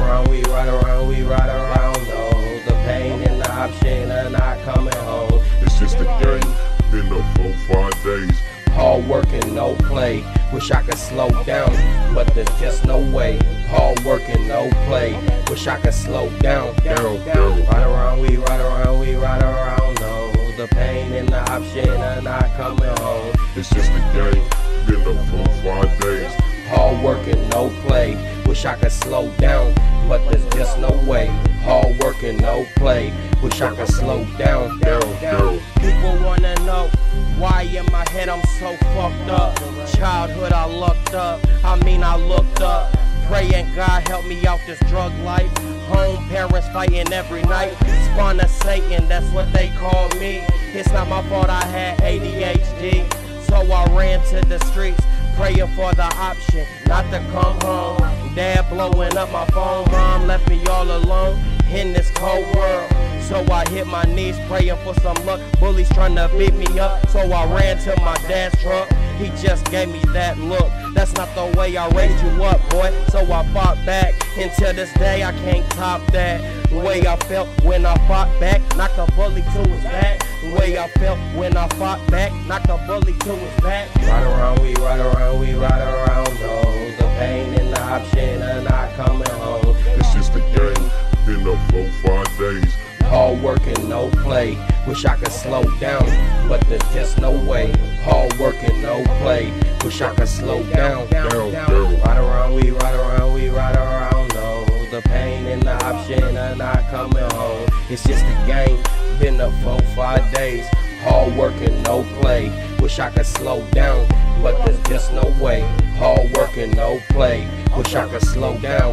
we ride around, though. The pain and the option of not coming home. It's just a game, been up 4-5 days. Hard working, no play. Wish I could slow down, but there's just no way. Hard working, no play. Wish I could slow down. Ride around, we ride around, though. The pain and the option of not coming home. It's just a game, been up 4-5 days. Hard working, no play. Wish I could slow down, but there's just no way. Hard working, no play. Wish I could slow down. People wanna know why in my head I'm so fucked up. Childhood I looked up, I looked up. Praying God help me out this drug life. Home parents fighting every night. Spawn of Satan, that's what they call me. It's not my fault I had ADHD. So I ran to the streets, praying for the option not to come home. Dad blowing up my phone, mom left me all alone in this cold world. So I hit my knees praying for some luck. Bullies trying to beat me up, so I ran to my dad's truck. He just gave me that look. That's not the way I raised you up, boy. So I fought back. Until this day I can't top that. The way I felt when I fought back, knocked a bully to his back. The way I felt when I fought back, knocked a bully to his back. Ride around, we ride around, though. The pain and the option of not coming home. It's just a game, been up 4-5 days. Hard working, no play. Wish I could slow down, but there's just no way. Hard working, no play. Wish I could slow down. Ride around, we ride around, though. The pain and the option of not coming home. It's just a game, been up 4-5 days. Hard working, no play. Wish I could slow down, but there's just no way. Hard working, no play. Wish I could slow down.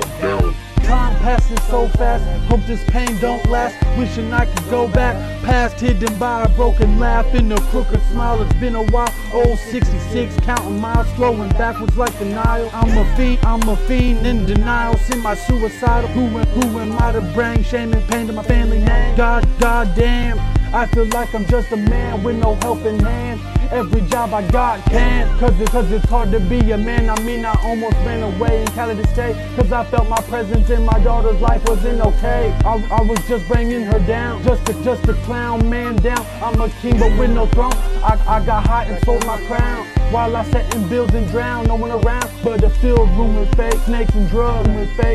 Time passing so fast, hope this pain don't last. Wishing I could go back, past hidden by a broken laugh and a crooked smile. It's been a while, old 66, counting miles, flowing backwards like the Nile. I'm a fiend in denial, semi-suicidal. Who am I to bring shame and pain to my family name? God damn, I feel like I'm just a man with no helping hand. Every job I got can, cause it's hard to be a man. I almost ran away in Cali to stay, cause I felt my presence in my daughter's life wasn't okay. I was just bringing her down, just a clown man down. I'm a king but with no throne. I got hot and sold my crown, while I sat in bills and drowned. No one around but a filled room with fake snakes and drugs,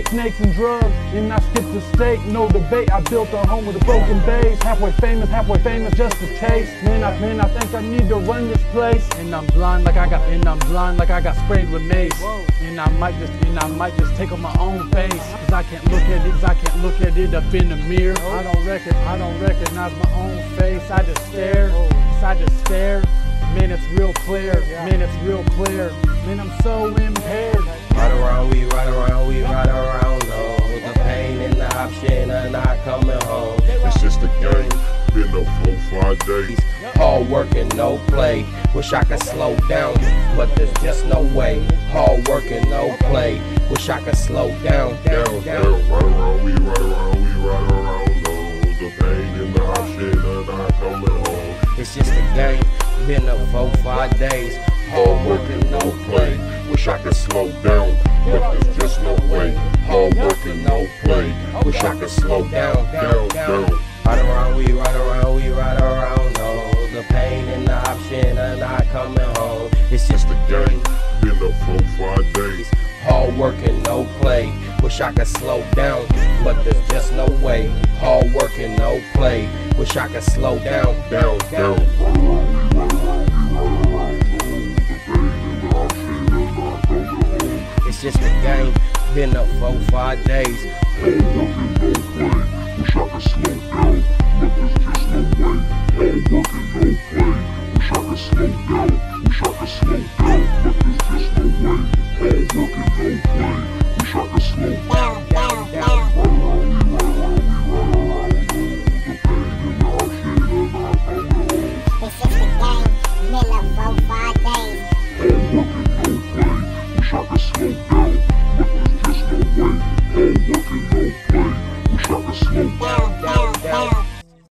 and I skipped the state, no debate. I built a home with a broken base, halfway famous, just a taste. Man, I think I need to run this place. And I'm blind like I got sprayed with mace. And I might just take on my own face, cause I can't look at it up in the mirror. I don't recognize my own face. I just stare. Man, it's real clear. Man, I'm so impaired. Ride around, we ride around, though. The pain and the option of not coming home. It's just a game, been up 4-5 days. Hard working, no play. Wish I could slow down, but there's just no way. Hard working, no play. Wish I could slow down. Ride around, we ride around, though. The pain and the option of not coming home. It's just a game, been up 4-5 days. Hard working, no play. Wish I could slow down, but there's just no way. Hard working, no play. Wish I could slow down. Ride around, we ride around, though. The pain and the option of not coming home. It's just a game, been up 4-5 days. Hard working, no play. Wish I could slow down, but there's just no way. Hard working, no play. Wish I could slow down. It's just a game, been up 4-5 days. Hard working, no play. Wish I could slow down, but there's just no way. Hard working, no play. Wish I could slow down, but there's just no way. Hard working, no play. Wish I could slow down.